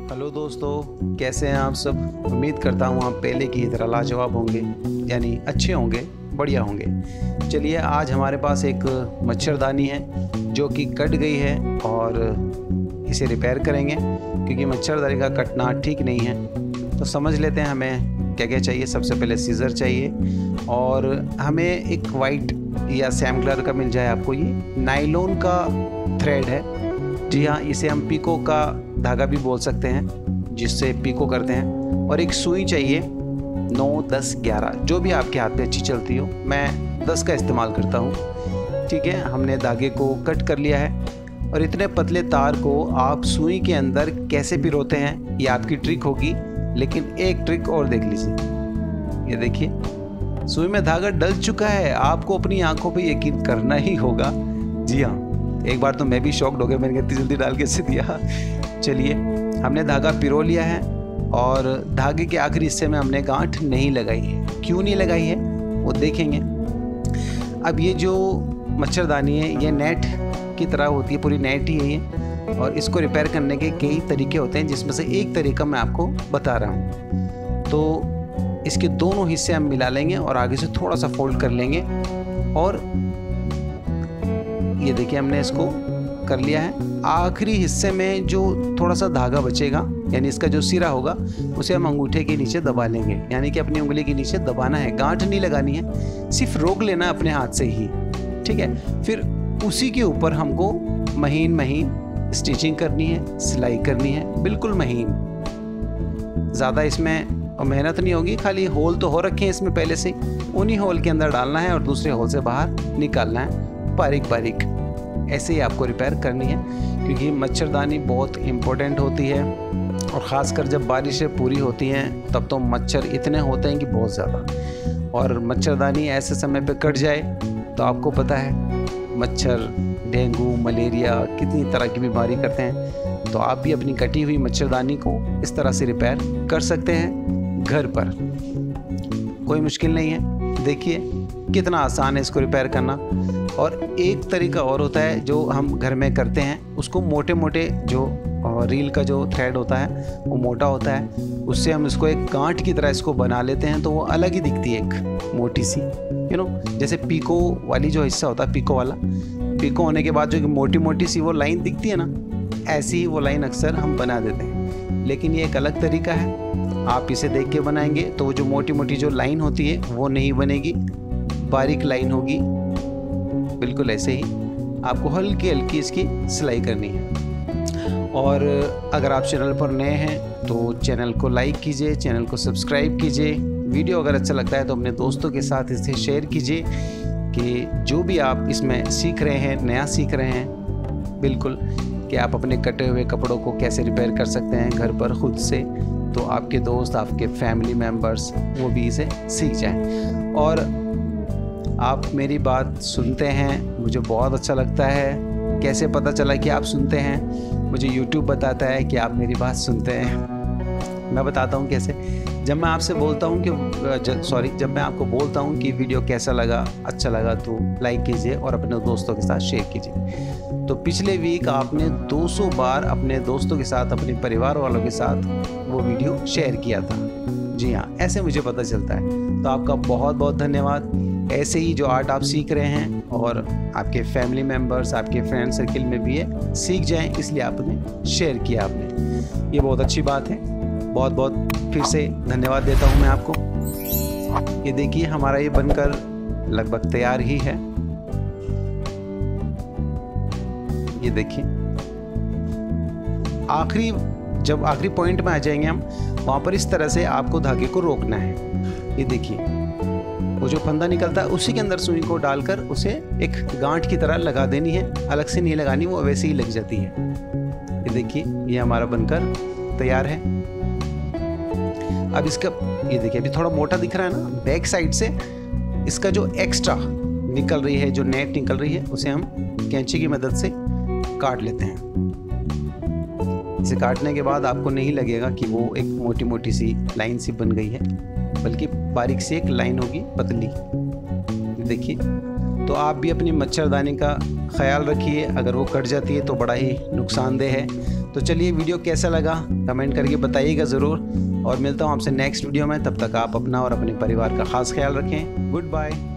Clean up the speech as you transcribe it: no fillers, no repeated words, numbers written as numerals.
Hello दोस्तों, कैसे हैं आप सब। उम्मीद करता हूँ आप पहले की तरह लाजवाब होंगे, यानी अच्छे होंगे, बढ़िया होंगे। चलिए, आज हमारे पास एक मच्छरदानी है जो कि कट गई है और इसे रिपेयर करेंगे, क्योंकि मच्छरदानी का कटना ठीक नहीं है। तो समझ लेते हैं हमें क्या क्या चाहिए। सबसे पहले सीज़र चाहिए और हमें एक वाइट या सैम कलर का मिल जाए आपको। ये नायलॉन का थ्रेड है, जी हाँ, इसे हम पीको का धागा भी बोल सकते हैं, जिससे पीको करते हैं। और एक सुई चाहिए 9, 10, 11, जो भी आपके हाथ में अच्छी चलती हो। मैं 10 का इस्तेमाल करता हूँ। ठीक है, हमने धागे को कट कर लिया है और इतने पतले तार को आप सुई के अंदर कैसे पिरोते हैं, ये आपकी ट्रिक होगी। लेकिन एक ट्रिक और देख लीजिए, ये देखिए, सुई में धागा डल चुका है। आपको अपनी आंखों पे यकीन करना ही होगा। जी हाँ, एक बार तो मैं भी शॉक्ड हो गया, मैंने इतनी जल्दी डाल कैसे दिया। चलिए, हमने धागा पिरो लिया है और धागे के आखिरी हिस्से में हमने गांठ नहीं लगाई है। क्यों नहीं लगाई है वो देखेंगे। अब ये जो मच्छरदानी है ये नेट की तरह होती है, पूरी नेट ही है ये, और इसको रिपेयर करने के कई तरीके होते हैं, जिसमें से एक तरीका मैं आपको बता रहा हूँ। तो इसके दोनों हिस्से हम मिला लेंगे और आगे से थोड़ा सा फोल्ड कर लेंगे और ये देखिए हमने इसको कर लिया है। आखिरी हिस्से में जो थोड़ा सा धागा बचेगा, यानी इसका जो सिरा होगा, उसे हम अंगूठे के नीचे दबा लेंगे, यानी कि अपनी उंगली के नीचे दबाना है, गांठ नहीं लगानी है, सिर्फ रोक लेना है अपने हाथ से ही। ठीक है, फिर उसी के ऊपर हमको महीन महीन स्टिचिंग करनी है, सिलाई करनी है, बिल्कुल महीन। ज़्यादा इसमें मेहनत नहीं होगी, खाली होल तो हो रखे हैं इसमें पहले से, उन्हीं होल के अंदर डालना है और दूसरे होल से बाहर निकालना है, बारीक बारीक। ऐसे ही आपको रिपेयर करनी है, क्योंकि मच्छरदानी बहुत इम्पोर्टेंट होती है। और ख़ासकर जब बारिशें पूरी होती हैं तब तो मच्छर इतने होते हैं कि बहुत ज़्यादा। और मच्छरदानी ऐसे समय पे कट जाए तो आपको पता है मच्छर डेंगू, मलेरिया, कितनी तरह की बीमारी करते हैं। तो आप भी अपनी कटी हुई मच्छरदानी को इस तरह से रिपेयर कर सकते हैं घर पर। कोई मुश्किल नहीं है, देखिए कितना आसान है इसको रिपेयर करना। और एक तरीका और होता है जो हम घर में करते हैं, उसको मोटे मोटे जो रील का जो थ्रेड होता है वो मोटा होता है, उससे हम इसको एक गांठ की तरह इसको बना लेते हैं, तो वो अलग ही दिखती है, एक मोटी सी, जैसे पीको वाली जो हिस्सा होता है, पीको वाला, पीको होने के बाद जो मोटी मोटी सी वो लाइन दिखती है ना, ऐसी ही वो लाइन अक्सर हम बना देते हैं। लेकिन ये एक अलग तरीका है, आप इसे देख के बनाएंगे तो वो जो मोटी मोटी जो लाइन होती है वो नहीं बनेगी, बारीक लाइन होगी। बिल्कुल ऐसे ही आपको हल्की हल्की इसकी सिलाई करनी है। और अगर आप चैनल पर नए हैं तो चैनल को लाइक कीजिए, चैनल को सब्सक्राइब कीजिए। वीडियो अगर अच्छा लगता है तो अपने दोस्तों के साथ इसे शेयर कीजिए, कि जो भी आप इसमें सीख रहे हैं, नया सीख रहे हैं, बिल्कुल, कि आप अपने कटे हुए कपड़ों को कैसे रिपेयर कर सकते हैं घर पर खुद से, तो आपके दोस्त, आपके फैमिली मेम्बर्स वो भी इसे सीख जाएं। और आप मेरी बात सुनते हैं, मुझे बहुत अच्छा लगता है। कैसे पता चला कि आप सुनते हैं? मुझे YouTube बताता है कि आप मेरी बात सुनते हैं। मैं बताता हूँ कैसे। जब मैं आपसे बोलता हूँ कि जब मैं आपको बोलता हूँ कि वीडियो कैसा लगा, अच्छा लगा, तो लाइक कीजिए और अपने दोस्तों के साथ शेयर कीजिए। तो पिछले वीक आपने 200 बार अपने दोस्तों के साथ, अपने परिवार वालों के साथ वो वीडियो शेयर किया था। जी हाँ, ऐसे मुझे पता चलता है। तो आपका बहुत बहुत धन्यवाद। ऐसे ही जो आर्ट आप सीख रहे हैं और आपके फैमिली मेम्बर्स, आपके फ्रेंड सर्किल में भी ये सीख जाएं, इसलिए आपने शेयर किया। आपने, ये बहुत अच्छी बात है। बहुत बहुत फिर से धन्यवाद देता हूं मैं आपको। ये देखिए, हमारा ये बनकर लगभग तैयार ही है। ये देखिए, जब आखिरी पॉइंट में आ जाएंगे हम, वहां पर इस तरह से आपको धागे को रोकना है। ये देखिए, वो जो फंदा निकलता है उसी के अंदर सुई को डालकर उसे एक गांठ की तरह लगा देनी है, अलग से नहीं लगानी, वो वैसे ही लग जाती है। ये देखिए, ये हमारा बनकर तैयार है। अब इसका, ये देखिए, अभी थोड़ा मोटा दिख रहा है ना, बैक साइड से इसका जो एक्स्ट्रा निकल रही है, जो नेट निकल रही है, उसे हम कैंची की मदद से काट लेते हैं। इसे काटने के बाद आपको नहीं लगेगा कि वो एक मोटी मोटी सी लाइन सी बन गई है, बल्कि बारीक सी एक लाइन होगी, पतली। देखिए, तो आप भी अपनी मच्छरदानी का ख्याल रखिए। अगर वो कट जाती है तो बड़ा ही नुकसानदेह है। तो चलिए, वीडियो कैसा लगा कमेंट करके बताइएगा ज़रूर, और मिलता हूँ आपसे नेक्स्ट वीडियो में। तब तक आप अपना और अपने परिवार का खास ख्याल रखें। Good bye.